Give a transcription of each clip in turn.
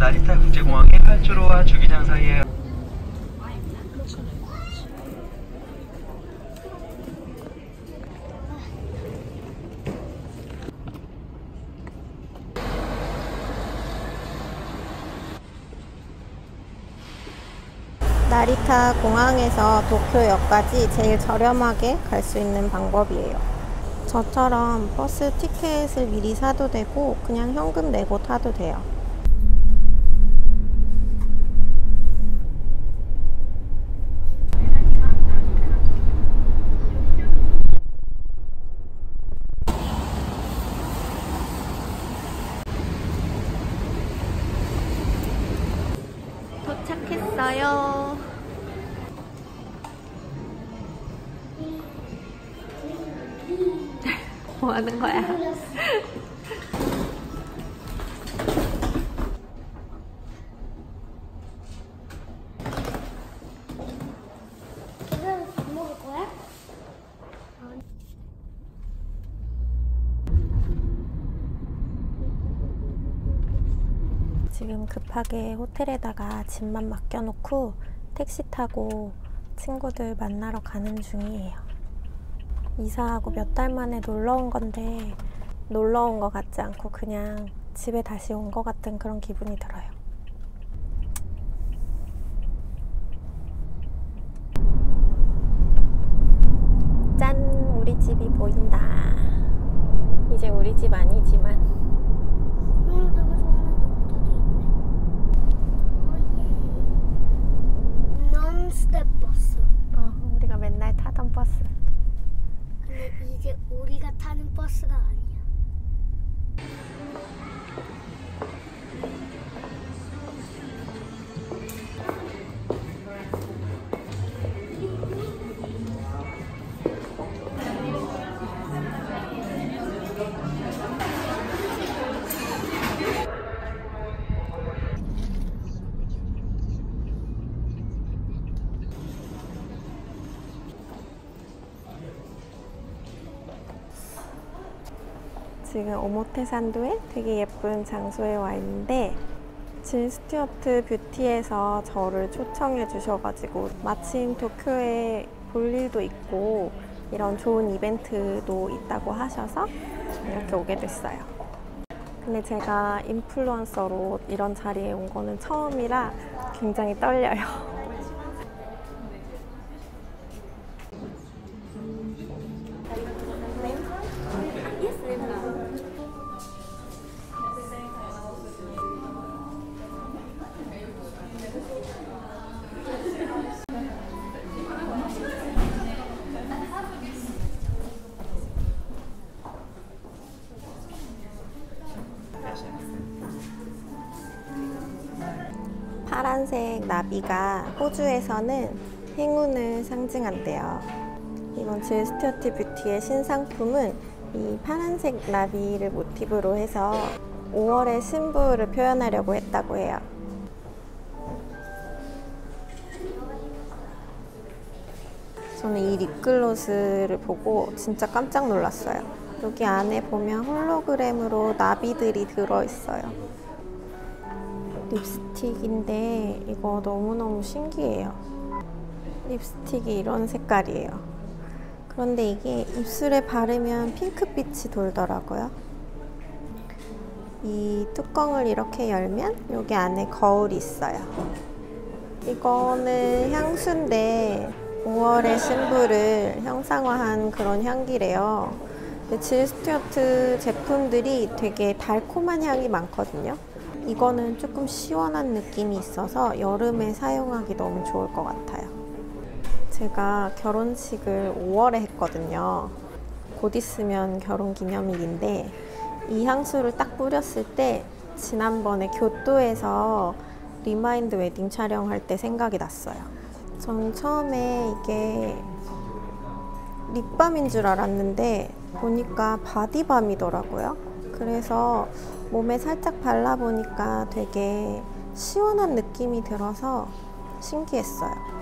나리타 국제공항의 활주로와 주기장 사이에 나리타 공항에서 도쿄역까지 제일 저렴하게 갈 수 있는 방법이에요. 저처럼 버스 티켓을 미리 사도 되고 그냥 현금 내고 타도 돼요. 도착했어요. 뭐 하는 거야? 밥 먹을 거야? 지금 급하게 호텔에다가 짐만 맡겨놓고 택시 타고 친구들 만나러 가는 중이에요. 이사하고 몇 달 만에 놀러 온 건데 놀러 온 것 같지 않고 그냥 집에 다시 온 것 같은 그런 기분이 들어요. 짠! 우리 집이 보인다. 이제 우리 집 아니지만 내가 좋아하는 노트도 있네. 논스톱 버스. 우리가 맨날 타던 버스. 근데 이제 우리가 타는 버스가 아니야. 지금 오모테산도에 되게 예쁜 장소에 와 있는데 질 스튜어트 뷰티에서 저를 초청해 주셔가지고 마침 도쿄에 볼 일도 있고 이런 좋은 이벤트도 있다고 하셔서 이렇게 오게 됐어요. 근데 제가 인플루언서로 이런 자리에 온 거는 처음이라 굉장히 떨려요. 파란색 나비가 호주에서는 행운을 상징한대요. 이번 질 스튜어트 뷰티의 신상품은 이 파란색 나비를 모티브로 해서 5월의 신부를 표현하려고 했다고 해요. 저는 이 립글로스를 보고 진짜 깜짝 놀랐어요. 여기 안에 보면 홀로그램으로 나비들이 들어있어요. 립스틱인데 이거 너무너무 신기해요. 립스틱이 이런 색깔이에요. 그런데 이게 입술에 바르면 핑크빛이 돌더라고요. 이 뚜껑을 이렇게 열면 여기 안에 거울이 있어요. 이거는 향수인데 5월의 신부를 형상화한 그런 향기래요. 질 스튜어트 제품들이 되게 달콤한 향이 많거든요. 이거는 조금 시원한 느낌이 있어서 여름에 사용하기 너무 좋을 것 같아요. 제가 결혼식을 5월에 했거든요. 곧 있으면 결혼기념일인데 이 향수를 딱 뿌렸을 때 지난번에 교토에서 리마인드 웨딩 촬영할 때 생각이 났어요. 전 처음에 이게 립밤인 줄 알았는데 보니까 바디밤이더라고요. 그래서 몸에 살짝 발라보니까 되게 시원한 느낌이 들어서 신기했어요.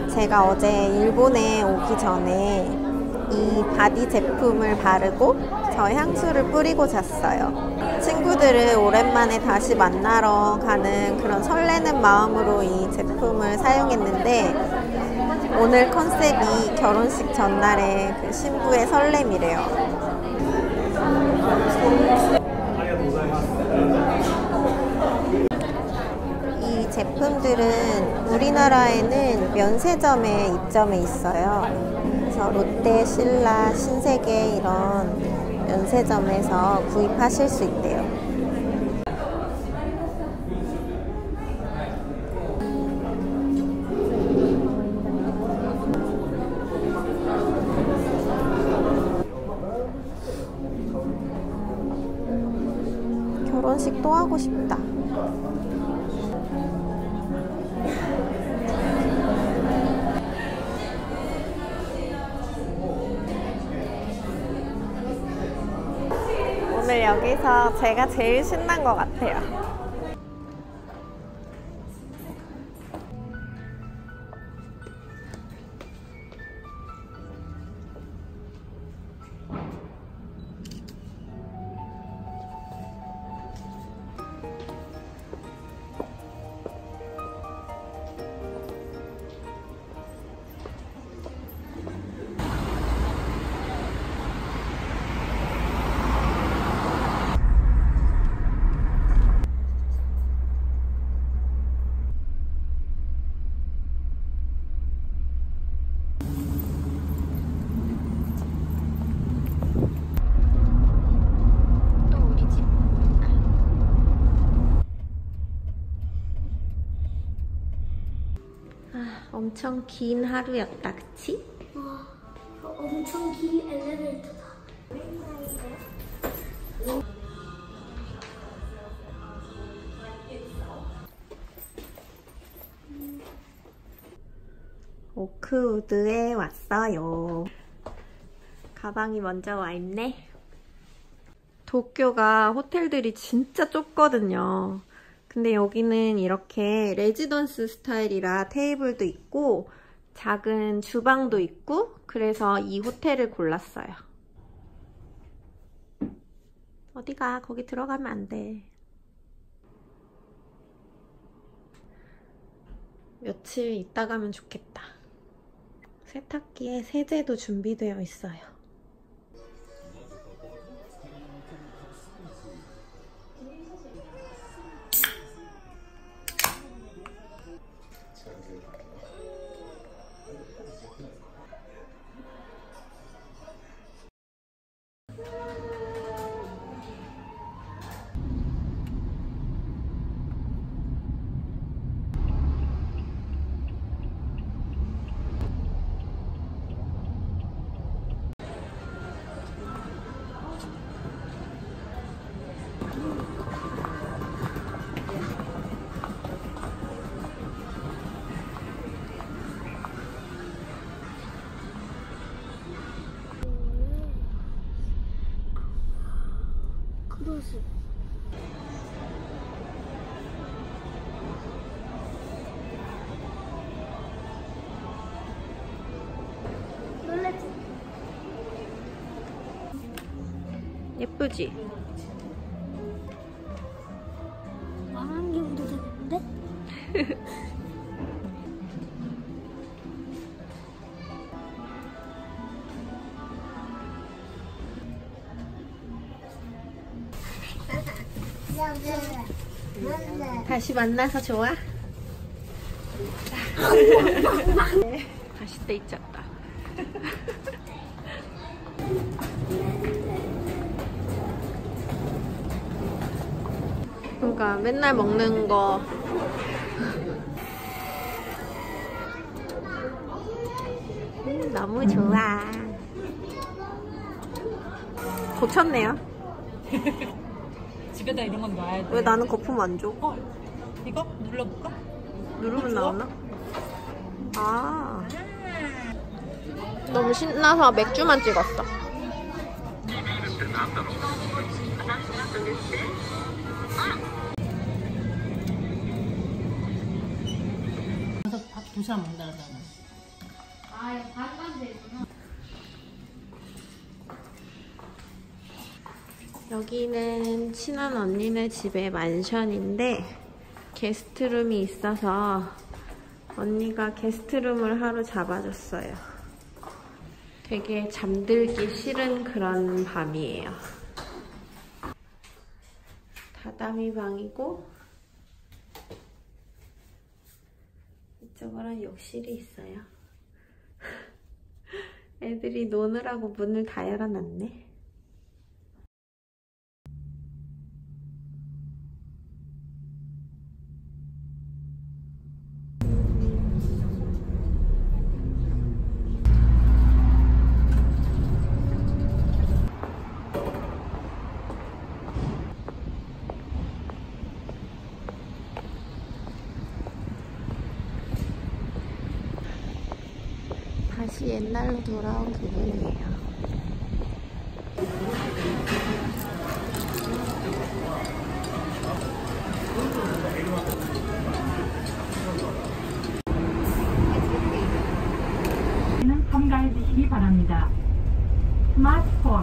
제가 어제 일본에 오기 전에 이 바디 제품을 바르고 저 향수를 뿌리고 잤어요. 친구들을 오랜만에 다시 만나러 가는 그런 설레는 마음으로 이 제품을 사용했는데 오늘 컨셉이 결혼식 전날의 그 신부의 설렘이래요. 이 제품들은 우리나라에는 면세점에 입점해 있어요. 그래서 롯데, 신라, 신세계 이런 면세점에서 구입하실 수 있대요. 결혼식 또 하고 싶다. 오늘 여기서 제가 제일 신난 것 같아요. 엄청 긴 하루였다, 그치? 와, 엄청 긴 엘리베이터다. 오크우드에 왔어요. 가방이 먼저 와 있네. 도쿄가 호텔들이 진짜 좁거든요. 근데 여기는 이렇게 레지던스 스타일이라 테이블도 있고 작은 주방도 있고 그래서 이 호텔을 골랐어요. 어디가? 거기 들어가면 안 돼. 며칠 있다 가면 좋겠다. 세탁기에 세제도 준비되어 있어요. 크루즈. 놀랬지? 예쁘지? 망원경도 되는데? 다시 만나서 좋아? 다시 때 있었다. 그러니까 맨날 먹는 거 너무 좋아. 고쳤네요. 집에다 이런 건 놔야 돼. 왜 나는 거품 안 줘? 이거 눌러볼까? 누르면 나오나? 아, 너무 신나서 맥주만 찍었어. 그래서 밥 도시락 먹는다 그러잖아. 여기는 친한 언니네 집의 만션인데 게스트룸이 있어서 언니가 게스트룸을 하루 잡아줬어요. 되게 잠들기 싫은 그런 밤이에요. 다다미 방이고 이쪽으로는 욕실이 있어요. 애들이 노느라고 문을 다 열어놨네. 다시 옛날로 돌아온 기분이에요. 삼가해주시기 바랍니다. 스마트폰,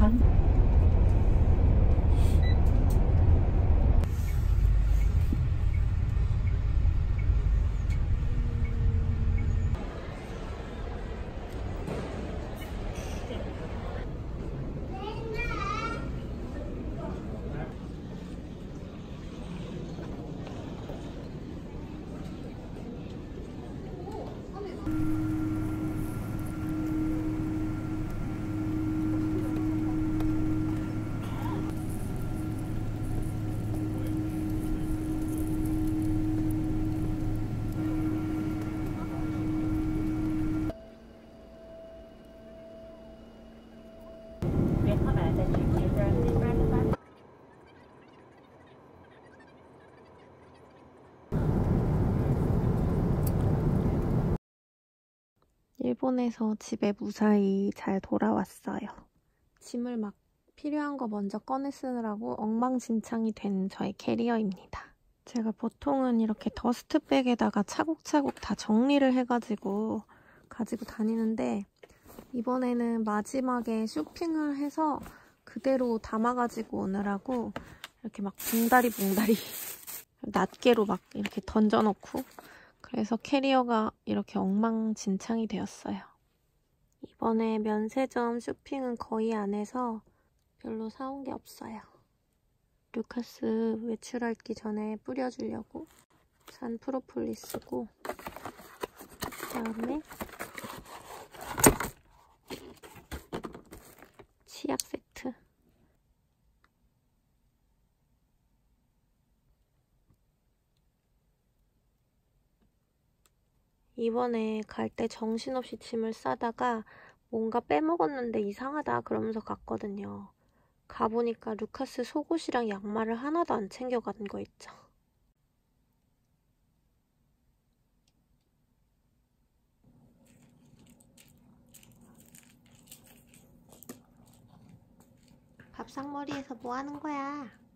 일본에서 집에 무사히 잘 돌아왔어요. 짐을 막 필요한 거 먼저 꺼내 쓰느라고 엉망진창이 된 저의 캐리어입니다. 제가 보통은 이렇게 더스트백에다가 차곡차곡 다 정리를 해가지고 가지고 다니는데 이번에는 마지막에 쇼핑을 해서 그대로 담아가지고 오느라고 이렇게 막 봉다리 낱개로 막 이렇게 던져놓고 그래서 캐리어가 이렇게 엉망진창이 되었어요. 이번에 면세점 쇼핑은 거의 안 해서 별로 사온 게 없어요. 루카스 외출하기 전에 뿌려주려고 산 프로폴리스고 그다음에 치약 세트 이번에 갈 때 정신없이 짐을 싸다가 뭔가 빼먹었는데 이상하다 그러면서 갔거든요. 가보니까 루카스 속옷이랑 양말을 하나도 안 챙겨간 거 있죠. 밥상머리에서 뭐 하는 거야?